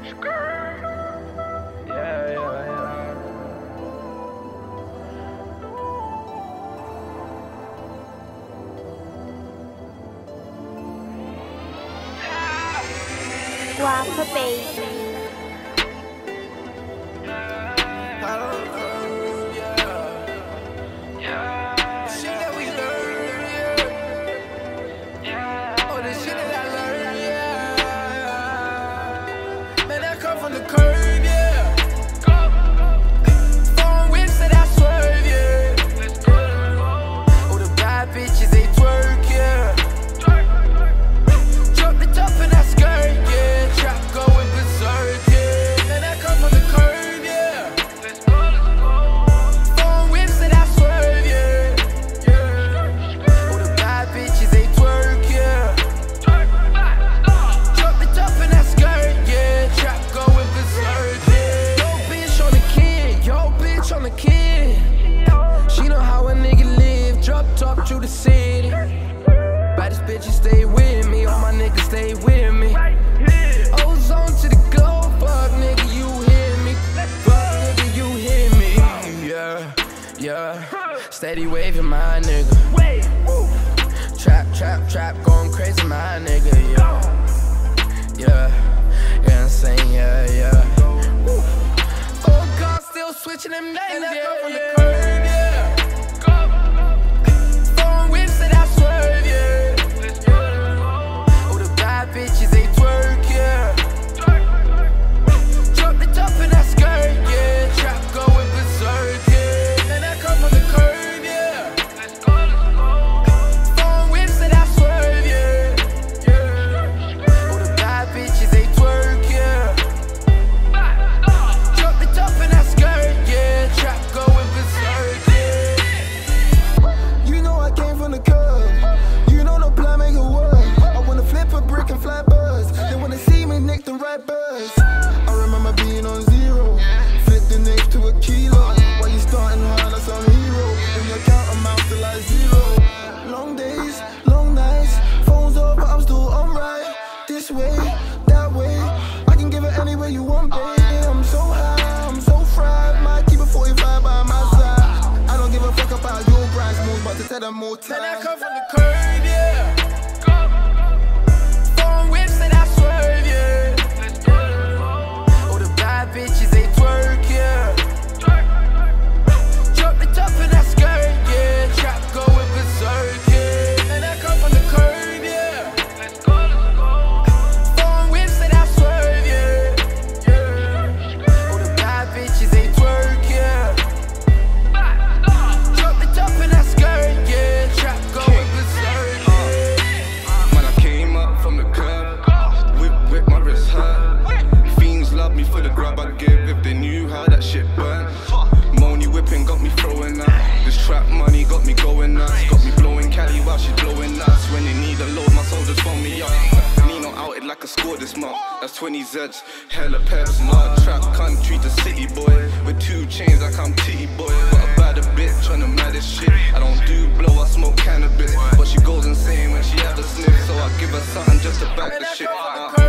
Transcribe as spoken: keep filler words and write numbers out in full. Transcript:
Yeah, yeah, yeah. Guapa baby. From the curb, yeah. Foreign whips that I swerve, yeah. Let's go. Oh, the bad bitches, they twerk, yeah. Drop the top in that skirt, yeah. Trap going berserk, yeah. Man, I come from the curb, yeah. Let's go, let's go. Foreign whips that I swerve, yeah. Yeah. Oh, the bad bitches, they twerk, yeah. Drop the top in that skirt, yeah. Trap going berserk, yeah. Yo, bitch on the kid, yo, bitch on the kid. She know how a nigga live, drop top through the city. Baddest bitches stay with me, all my niggas stay with me. Ozone to the globe, fuck nigga, you hear me. Fuck nigga, you hear me. Yeah, yeah. Steady waving my nigga. Trap, trap, trap, going crazy, my nigga, yeah. Yeah, yeah, I'm saying, yeah, yeah. Oh God, still switching them names, yeah, yeah, yeah. Foreign whips that I swerve, yeah. Oh, the bad bitches, they twerk, yeah. Drop the top in that skirt, yeah. Trap going berserk, yeah. And I come from the curb, yeah. Foreign whips that I swerve, yeah. Oh, the bad bitches, they twerk, yeah. Drop the top in that skirt, yeah. Trap going berserk, yeah. You know I came from the curb. You know no plan make it work. I wanna flip a brick and fly birds. They wanna see me nick the right birds. I remember being on zero. Flip the next to a kilo. While you starting hard like some hero. When your count amounts to like zero. Long days, long nights. Phones off, but I'm still on right. This way, that way. I can give it any way you want, baby. I'm so high, I'm so fried. Might keep a forty-five by my side. I don't give a fuck about your price moves, but to tell them more time. Man, I come from the curb, yeah. Foreign whips that I swerve, yeah. Oh, the bad bitches, they twerk, yeah. Drop the top in that skirt, yeah. Trap going berserk, yeah. Man, I come from the curb, yeah. Foreign whips that I swerve, yeah. Oh, the bad bitches, they twerk, yeah. Drop the top in that skirt, yeah. Trap going berserk, yeah. Man, I came up from the curb, whip, whip, my wrist hurt. Fiends love me for the grab I give if they knew how that shit burnt. Moni whipping got me throwing up. This trap money got me going nuts. Got me blowing Cali while she's blowing nuts. When they need a load, my soldiers phone me up. Nino outed like a score this month. That's twenty Z's, hella peps. Not trap country to city boy. With two chains like I'm titty boy. Got a bad bitch on the maddest shit. I don't do blow, I smoke cannabis. But she goes insane when she have a sniff. So I give her something just to back the shit. Uh.